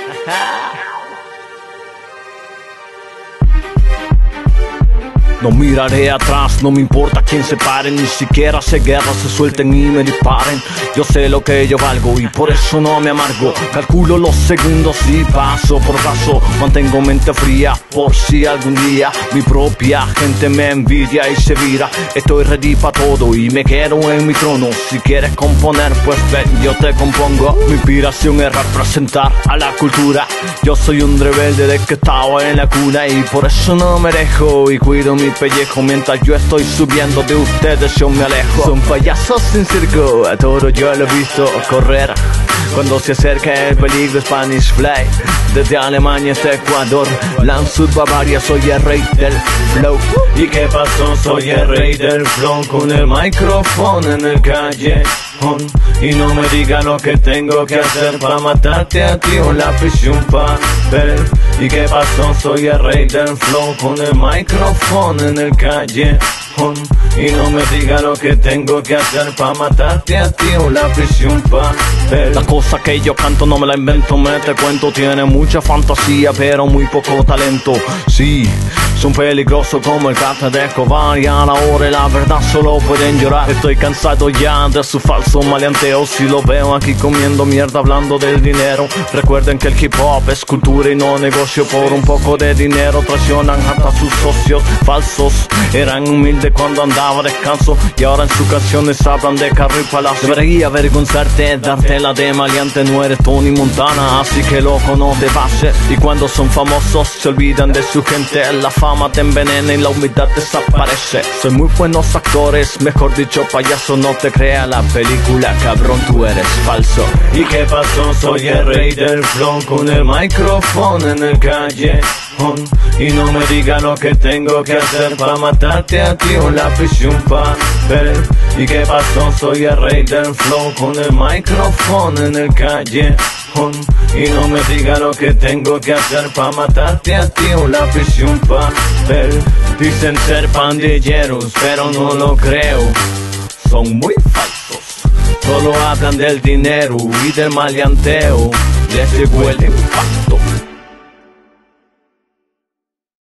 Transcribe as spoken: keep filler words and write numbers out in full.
No miraré atrás, no me importa quién se pare, ni siquiera se guerra, se suelten y me disparen. Yo sé lo que yo valgo y por eso no me amargo. Calculo los segundos y paso por paso. Mantengo mente fría por si algún día mi propia gente me envidia y se vira. Estoy ready pa' todo y me quedo en mi trono. Si quieres componer, pues ven, yo te compongo. Mi inspiración es representar a la cultura. Yo soy un rebelde de que estaba en la cuna y por eso no me dejo y cuido mi pellejo. Mientras yo estoy subiendo de ustedes yo me alejo. Son payasos sin circo, a todo yo lo he visto correr. Cuando se acerca el peligro Spanish Fly. Desde Alemania hasta Ecuador, Landshut, Bavaria, soy el rey del flow. ¿Y qué pasó? Soy el rey del flow con el micrófono en el callejón. Y no me diga lo que tengo que hacer para matarte a ti, un lápiz y un papel. ¿Y qué pasó? Soy el rey del flow con el micrófono en el callejón. Y no me diga lo que tengo que hacer para matarte a ti, un lápiz y un papel. La cosa que yo canto no me la invento, me te cuento. Tiene mucha fantasía pero muy poco talento. Sí, son peligrosos como el gato de Escobar y a la hora y la verdad solo pueden llorar. Estoy cansado ya de su falso maleanteo. Si lo veo aquí comiendo mierda hablando del dinero. Recuerden que el hip hop es cultura y no negocio. Por un poco de dinero traicionan hasta sus socios falsos. Eran humildes cuando andaba descanso y ahora en sus canciones hablan de carro y palacio. Debería avergonzarte, darte la de maleante. No eres Tony Montana, así que loco no te pases. Y cuando son famosos se olvidan de su gente. La fama te envenena y la humildad desaparece. Soy muy buenos actores, mejor dicho payaso. No te creas la película, cabrón, tú eres falso. ¿Y qué pasó? Soy el rey del flow con el micrófono en el callejón. Y no me diga lo que tengo que hacer para matarte a ti, un lápiz y un papel. ¿Y qué pasó? Soy el rey del flow con el micrófono en el callejón. Y no me diga lo que tengo que hacer para matarte a ti, un lápiz y un papel. Dicen ser pandilleros, pero no lo creo. Son muy falsos, solo hablan del dinero y del maleanteo. Les llegó el impacto.